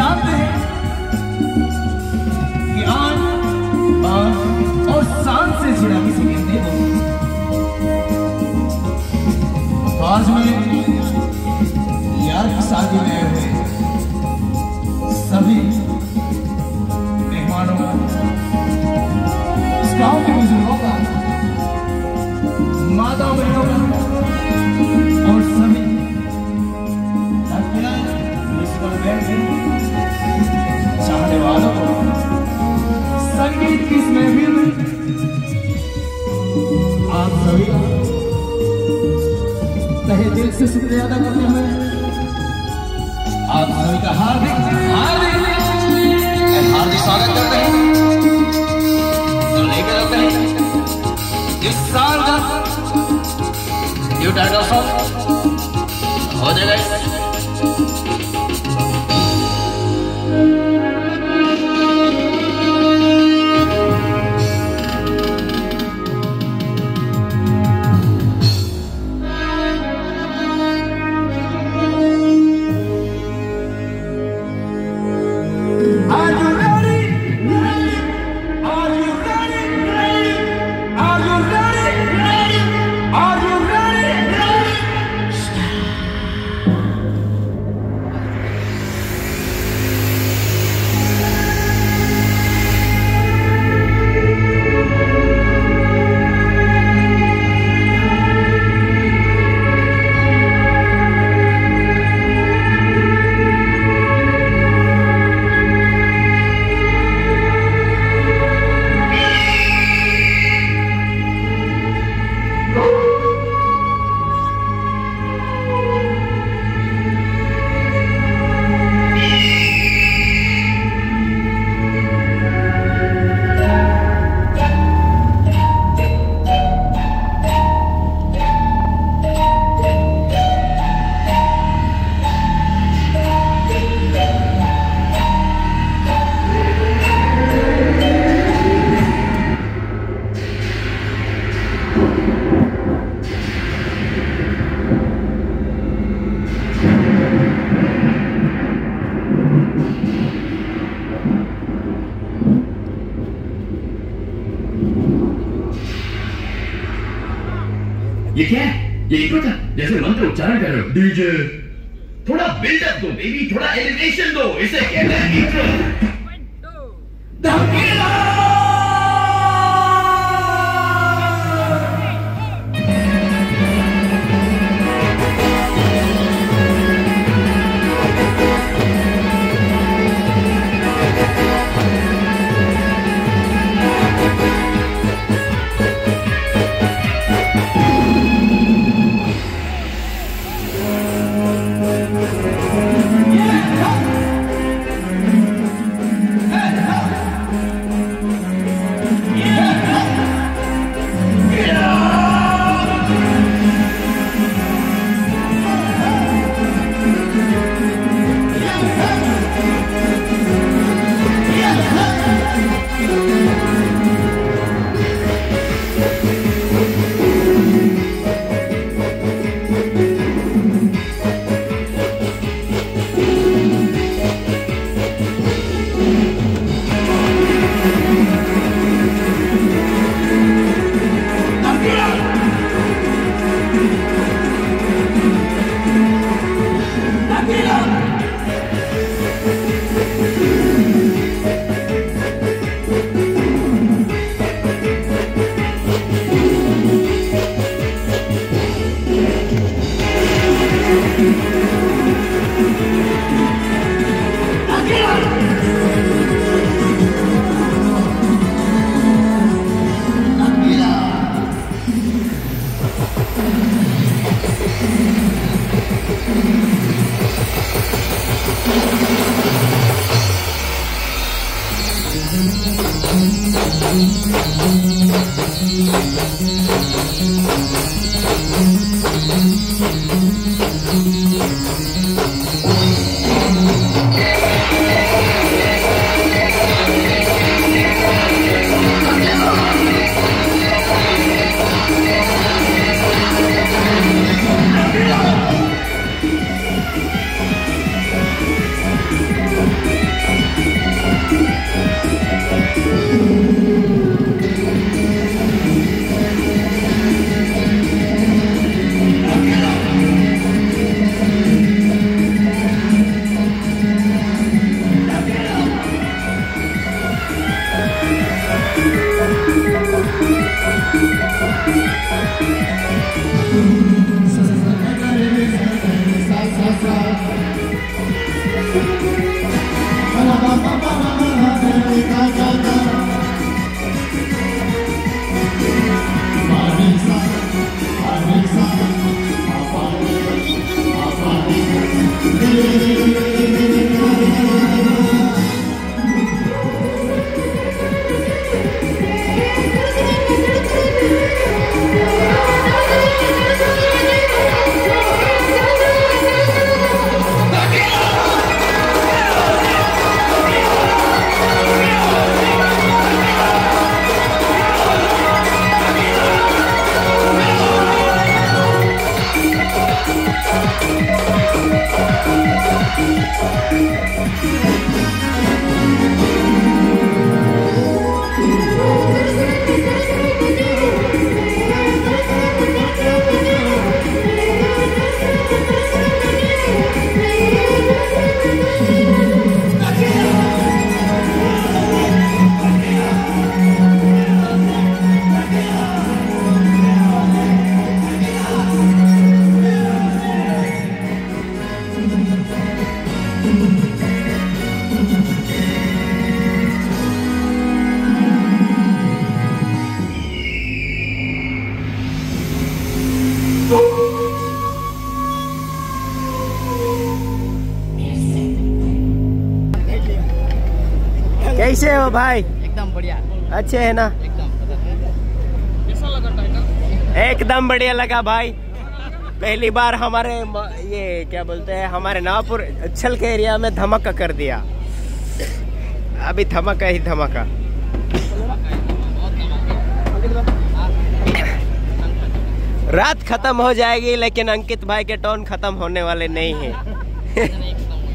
जानते हैं कि आन बान और शान से जुड़ा किसी कहते हो। आज में यार की शादी में आए हुए सभी मेहमानों का, इस गांव के बुजुर्गों का, माता बहनों का और सभी चाहने वालों को संगीत की इस महफिल में आप सभी का तहे दिल से शुक्रिया अदा करते हुए आप सभी का हार्दिक स्वागत करते हैं। तो लेकर आते हैं इस साल का न्यू टाइटल सॉन्ग हो जाएगा। ये क्या है? ये इको था, जैसे मंत्र उच्चारण कर रहे हो। डीजे थोड़ा बिल्डअप दो बेबी, थोड़ा एलिवेशन दो, इसे कहते हैं इंट्रो। कैसे हो भाई? एकदम बढ़िया। अच्छे है ना? कैसा लगा टाइटल? एकदम बढ़िया लगा भाई। पहली बार हमारे ये क्या बोलते हैं, हमारे नागपुर छल के एरिया में धमाका कर दिया। अभी धमाका ही धमाका। रात खत्म हो जाएगी लेकिन अंकित भाई के टोन खत्म होने वाले नहीं है।